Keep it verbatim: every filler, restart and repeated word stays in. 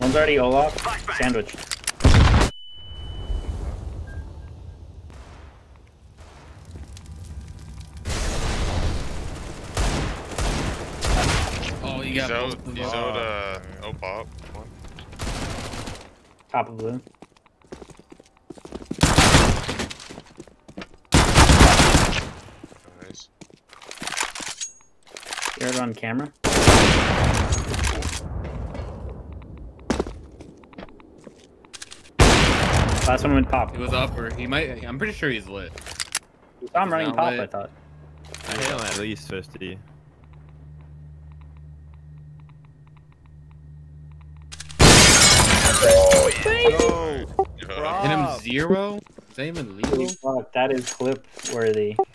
One's already Olaf. Sandwich. Oh, you got He's both of He's them. out, uh, oh, pop. One. Top of blue. Nice. You're on camera. Last one went pop. He was up, or he might. I'm pretty sure he's lit. You saw him He's running not pop, lit. I thought. I hit him at least fifty. Oh, Oh, yeah. Hit him zero? Is that even legal? Fuck, that is clip worthy.